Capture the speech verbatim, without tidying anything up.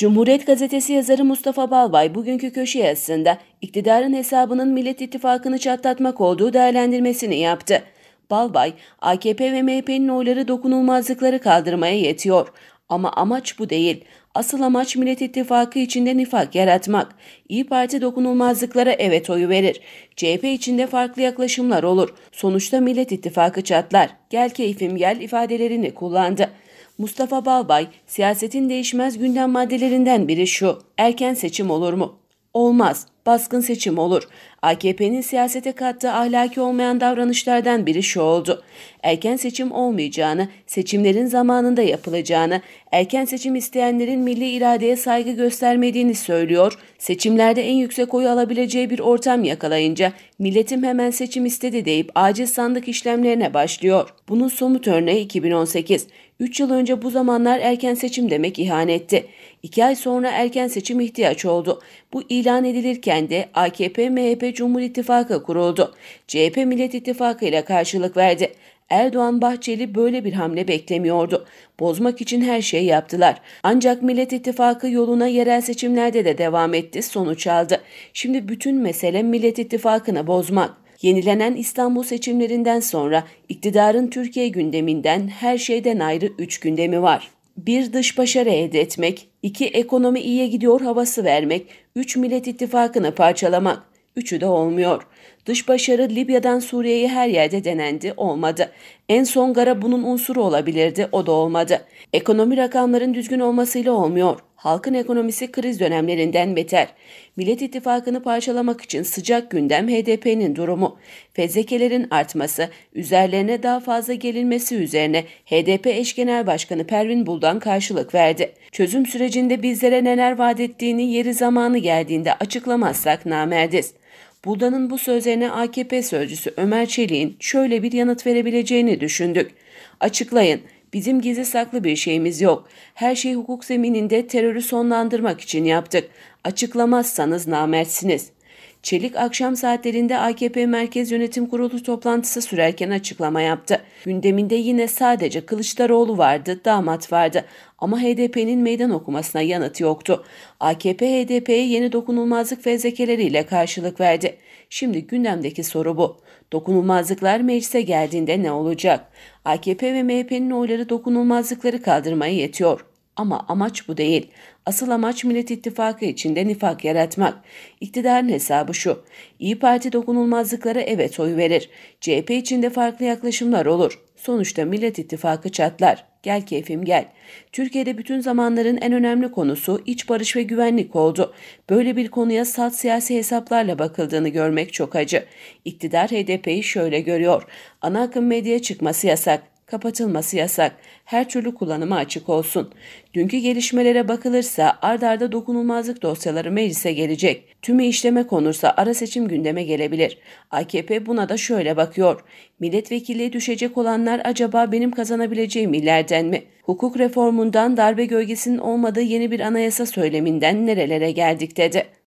Cumhuriyet Gazetesi yazarı Mustafa Balbay bugünkü köşe yazısında iktidarın hesabının Millet İttifakı'nı çatlatmak olduğu değerlendirmesini yaptı. Balbay, A K P ve M H P'nin oyları dokunulmazlıkları kaldırmaya yetiyor. Ama amaç bu değil. Asıl amaç Millet İttifakı içinde nifak yaratmak. İYİ Parti dokunulmazlıklara evet oyu verir. C H P içinde farklı yaklaşımlar olur. Sonuçta Millet İttifakı çatlar. Gel keyfim gel ifadelerini kullandı. Mustafa Balbay, siyasetin değişmez gündem maddelerinden biri şu: erken seçim olur mu? Olmaz, baskın seçim olur. A K P'nin siyasete kattığı ahlaki olmayan davranışlardan biri şu oldu: erken seçim olmayacağını, seçimlerin zamanında yapılacağını, erken seçim isteyenlerin milli iradeye saygı göstermediğini söylüyor, seçimlerde en yüksek oyu alabileceği bir ortam yakalayınca milletim hemen seçim istedi deyip aciz sandık işlemlerine başlıyor. Bunun somut örneği iki bin on sekiz. üç yıl önce bu zamanlar erken seçim demek ihanetti. iki ay sonra erken seçim ihtiyaç oldu. Bu ilan edilirken de A K P M H P Cumhur İttifakı kuruldu. C H P Millet İttifakı ile karşılık verdi. Erdoğan Bahçeli böyle bir hamle beklemiyordu. Bozmak için her şeyi yaptılar. Ancak Millet İttifakı yoluna yerel seçimlerde de devam etti, sonuç aldı. Şimdi bütün mesele Millet İttifakı'nı bozmak. Yenilenen İstanbul seçimlerinden sonra iktidarın Türkiye gündeminden her şeyden ayrı üç gündemi var. bir Dış başarı elde etmek, iki Ekonomi iyiye gidiyor havası vermek, üç Millet İttifakı'nı parçalamak. Üçü de olmuyor. Dış başarı Libya'dan Suriye'ye her yerde denendi, olmadı. En son gara bunun unsuru olabilirdi, o da olmadı. Ekonomi rakamların düzgün olmasıyla olmuyor. Halkın ekonomisi kriz dönemlerinden beter. Millet İttifakı'nı parçalamak için sıcak gündem H D P'nin durumu. Fezlekelerin artması, üzerlerine daha fazla gelinmesi üzerine H D P eş genel başkanı Pervin Buldan karşılık verdi. Çözüm sürecinde bizlere neler vaat ettiğini yeri zamanı geldiğinde açıklamazsak namerdiz. Buldan'ın bu sözlerine A K P sözcüsü Ömer Çelik'in şöyle bir yanıt verebileceğini düşündük. Açıklayın. Bizim gizli saklı bir şeyimiz yok. Her şeyi hukuk zemininde terörü sonlandırmak için yaptık. Açıklamazsanız namertsiniz. Çelik akşam saatlerinde A K P Merkez Yönetim Kurulu toplantısı sürerken açıklama yaptı. Gündeminde yine sadece Kılıçdaroğlu vardı, damat vardı. Ama H D P'nin meydan okumasına yanıt yoktu. A K P H D P'ye yeni dokunulmazlık fezlekeleriyle karşılık verdi. Şimdi gündemdeki soru bu: dokunulmazlıklar meclise geldiğinde ne olacak? A K P ve M H P'nin oyları dokunulmazlıkları kaldırmaya yetiyor. Ama amaç bu değil. Asıl amaç Millet İttifakı içinde nifak yaratmak. İktidarın hesabı şu: İYİ Parti dokunulmazlıklara evet oy verir. C H P içinde farklı yaklaşımlar olur. Sonuçta Millet İttifakı çatlar. Gel keyfim gel. Türkiye'de bütün zamanların en önemli konusu iç barış ve güvenlik oldu. Böyle bir konuya salt siyasi hesaplarla bakıldığını görmek çok acı. İktidar H D P'yi şöyle görüyor: ana akım medyaya çıkması yasak, kapatılması yasak, her türlü kullanıma açık olsun. Dünkü gelişmelere bakılırsa ard arda dokunulmazlık dosyaları meclise gelecek. Tümü işleme konursa ara seçim gündeme gelebilir. A K P buna da şöyle bakıyor: milletvekilliği düşecek olanlar acaba benim kazanabileceğim illerden mi? Hukuk reformundan darbe gölgesinin olmadığı yeni bir anayasa söyleminden nerelere geldik dedi.